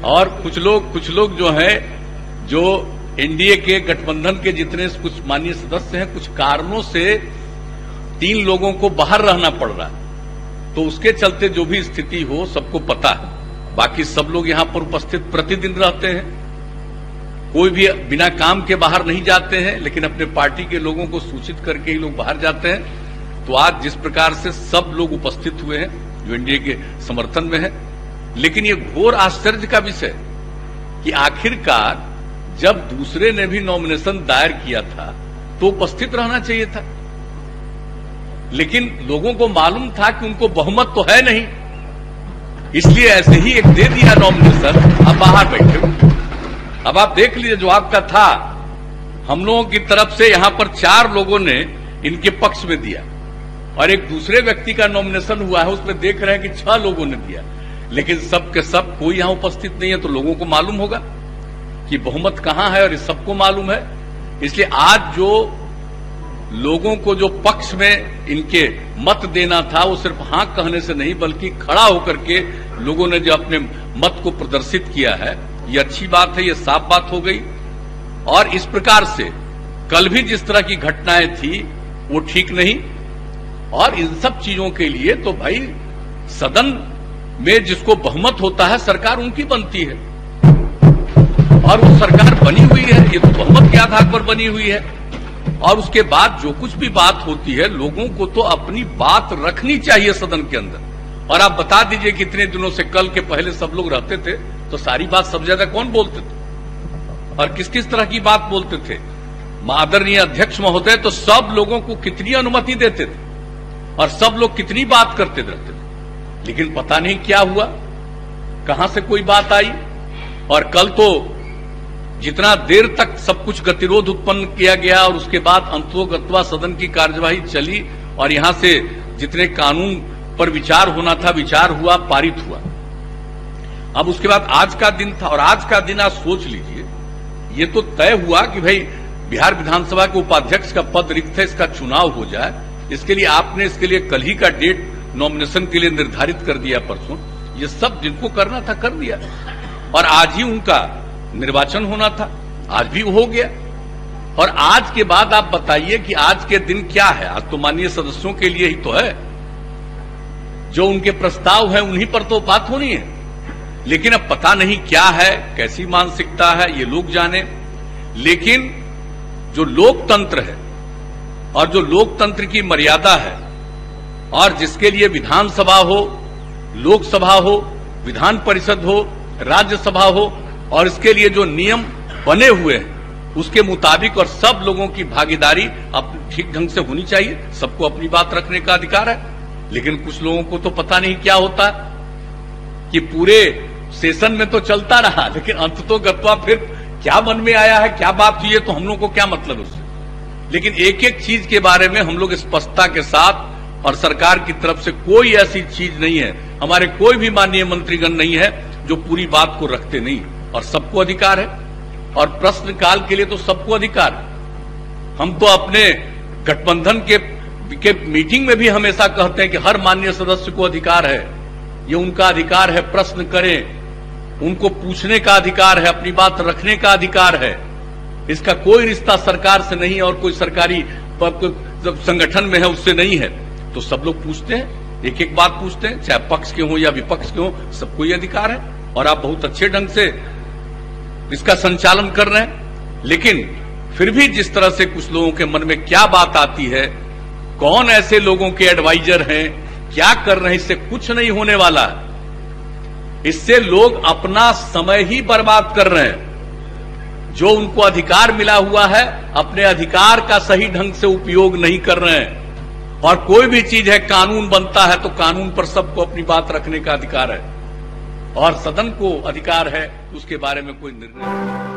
और कुछ लोग जो है, जो एनडीए के गठबंधन के जितने कुछ माननीय सदस्य हैं, कुछ कारणों से 3 लोगों को बाहर रहना पड़ रहा है। तो उसके चलते जो भी स्थिति हो सबको पता है। बाकी सब लोग यहां पर उपस्थित प्रतिदिन रहते हैं, कोई भी बिना काम के बाहर नहीं जाते हैं, लेकिन अपने पार्टी के लोगों को सूचित करके ही लोग बाहर जाते हैं। तो आज जिस प्रकार से सब लोग उपस्थित हुए हैं जो एनडीए के समर्थन में है, लेकिन ये घोर आश्चर्य का विषय कि आखिरकार जब दूसरे ने भी नॉमिनेशन दायर किया था तो उपस्थित रहना चाहिए था, लेकिन लोगों को मालूम था कि उनको बहुमत तो है नहीं, इसलिए ऐसे ही एक दे दिया नॉमिनेशन, अब बाहर बैठे। अब आप देख लीजिए, जो आपका था, हम लोगों की तरफ से यहां पर 4 लोगों ने इनके पक्ष में दिया और एक दूसरे व्यक्ति का नॉमिनेशन हुआ है, उसमें देख रहे हैं कि 6 लोगों ने दिया, लेकिन सब के सब कोई यहां उपस्थित नहीं है। तो लोगों को मालूम होगा कि बहुमत कहां है, और ये सबको मालूम है। इसलिए आज जो लोगों को जो पक्ष में इनके मत देना था, वो सिर्फ हां कहने से नहीं बल्कि खड़ा होकर के लोगों ने जो अपने मत को प्रदर्शित किया है, ये अच्छी बात है, ये साफ बात हो गई। और इस प्रकार से कल भी जिस तरह की घटनाएं थी वो ठीक नहीं। और इन सब चीजों के लिए तो भाई सदन में जिसको बहुमत होता है, सरकार उनकी बनती है, और वो सरकार बनी हुई है, ये तो बहुमत के आधार पर बनी हुई है। और उसके बाद जो कुछ भी बात होती है, लोगों को तो अपनी बात रखनी चाहिए सदन के अंदर। और आप बता दीजिए कितने दिनों से, कल के पहले सब लोग रहते थे तो सारी बात सब ज्यादा कौन बोलते थे और किस किस तरह की बात बोलते थे। आदरणीय अध्यक्ष महोदय तो सब लोगों को कितनी अनुमति देते थे और सब लोग कितनी बात करते रहते थे, लेकिन पता नहीं क्या हुआ, कहां से कोई बात आई। और कल तो जितना देर तक सब कुछ गतिरोध उत्पन्न किया गया और उसके बाद अंततोगत्वा सदन की कार्यवाही चली और यहां से जितने कानून पर विचार होना था विचार हुआ, पारित हुआ। अब उसके बाद आज का दिन था, और आज का दिन आप सोच लीजिए, ये तो तय हुआ कि भाई बिहार विधानसभा के उपाध्यक्ष का पद रिक्त है, इसका चुनाव हो जाए। इसके लिए आपने इसके लिए कल ही का डेट नॉमिनेशन के लिए निर्धारित कर दिया, परसों। ये सब जिनको करना था कर दिया, और आज ही उनका निर्वाचन होना था, आज भी हो गया। और आज के बाद आप बताइए कि आज के दिन क्या है। आज तो माननीय सदस्यों के लिए ही तो है, जो उनके प्रस्ताव है उन्हीं पर तो बात होनी है। लेकिन अब पता नहीं क्या है, कैसी मानसिकता है, ये लोग जाने। लेकिन जो लोकतंत्र है और जो लोकतंत्र की मर्यादा है, और जिसके लिए विधानसभा हो, लोकसभा हो, विधान परिषद हो, राज्यसभा हो, और इसके लिए जो नियम बने हुए हैं उसके मुताबिक और सब लोगों की भागीदारी ठीक ढंग से होनी चाहिए। सबको अपनी बात रखने का अधिकार है। लेकिन कुछ लोगों को तो पता नहीं क्या होता कि पूरे सेशन में तो चलता रहा, लेकिन अंततोगत्वा फिर क्या मन में आया है, क्या बात हुई है, तो हम लोग को क्या मतलब उससे। लेकिन एक एक चीज के बारे में हम लोग स्पष्टता के साथ, और सरकार की तरफ से कोई ऐसी चीज नहीं है, हमारे कोई भी माननीय मंत्रीगण नहीं है जो पूरी बात को रखते नहीं, और सबको अधिकार है। और प्रश्नकाल के लिए तो सबको अधिकार है। हम तो अपने गठबंधन के मीटिंग में भी हमेशा कहते हैं कि हर माननीय सदस्य को अधिकार है, ये उनका अधिकार है, प्रश्न करें, उनको पूछने का अधिकार है, अपनी बात रखने का अधिकार है। इसका कोई रिश्ता सरकार से नहीं, और कोई सरकारी संगठन में है उससे नहीं है। तो सब लोग पूछते हैं, एक एक बात पूछते हैं, चाहे पक्ष के हो या विपक्ष के हो, सबको ये अधिकार है। और आप बहुत अच्छे ढंग से इसका संचालन कर रहे हैं। लेकिन फिर भी जिस तरह से कुछ लोगों के मन में क्या बात आती है, कौन ऐसे लोगों के एडवाइजर हैं, क्या कर रहे हैं, इससे कुछ नहीं होने वाला है। इससे लोग अपना समय ही बर्बाद कर रहे हैं। जो उनको अधिकार मिला हुआ है, अपने अधिकार का सही ढंग से उपयोग नहीं कर रहे हैं। और कोई भी चीज है, कानून बनता है तो कानून पर सबको अपनी बात रखने का अधिकार है, और सदन को अधिकार है उसके बारे में कोई निर्णय नहीं।